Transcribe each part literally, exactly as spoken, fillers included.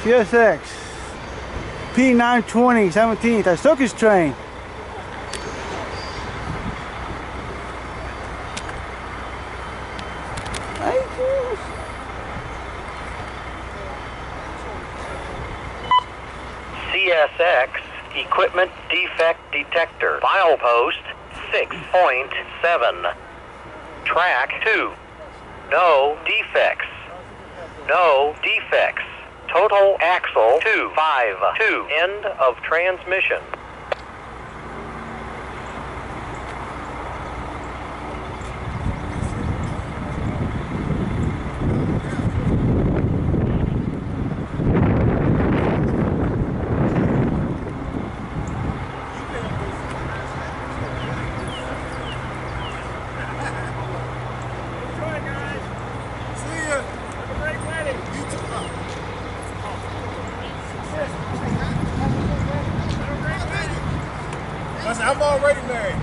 C S X P nine twenty seventeen the Circus train. Thank you. C S X Equipment Defect Detector. File post six point seven. Track two. No defects. No defects. Total axle two five two. End of transmission. I'm already married.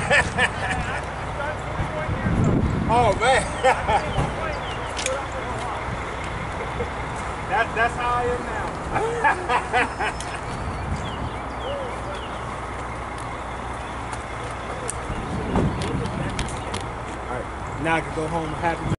Oh man. That's that's how I am now. All right, now I can go home happy.